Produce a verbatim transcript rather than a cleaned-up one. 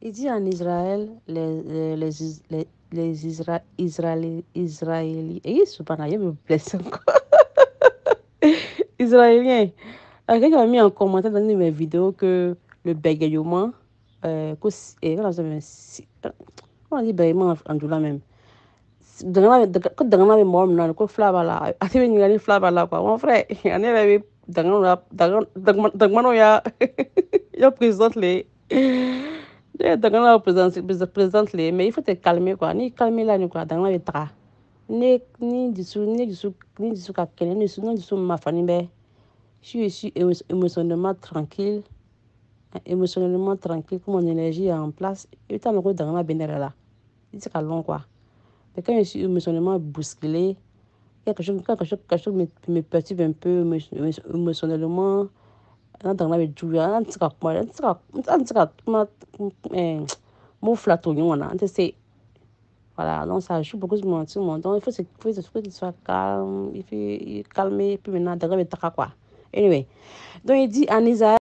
Il dit en Israël, les, les, les, Is- les, les Isra- Israéli- Israéliens, et subhanallah, il me blesse encore. Israéliens. Euh, Quelqu'un a mis en commentaire dans une de mes vidéos que le bégaiement, euh, que si- eh, comment ça s'appelle, si- euh, comment on dit bégaiement en en doula même. Dangana ko dangana be mɔgɔ min na ko fila b'a la a tɛ bɛ ɲininkali fila b'a la quoi mon frère ne yɛrɛ bɛ dangana la dangana ya ya présidente le ne ye dangana présidente présidente le mais il faut te calmer quoi n'i calmer la ni quoi dangana bɛ taga ne ni dusu ni dusu ni dusu ka kɛnɛ ni dusu ni dusu mafani bɛ je suis émotionnellement tranquille émotionnellement tranquille que mon énergie est en place i bɛ taa mɛn ko dangana bɛ ne yɛrɛ la i tɛ se ka lɔn quoi. Mais quand je suis émotionnellement bousculée, quelque chose, quand quelque chose, quelque chose me, me perturbe un peu émo- émotionnellement, dans la juillet, on sait quoi, on sait quoi, on sait quoi, comment, eh, mon flatte au on a, on sait, voilà, donc ça joue beaucoup sur mon, sur mon, donc il faut, se- faut, il faut qu'il soit calme, il faut il calmer, puis maintenant, dans le quoi. Anyway, donc il dit en Isaïe,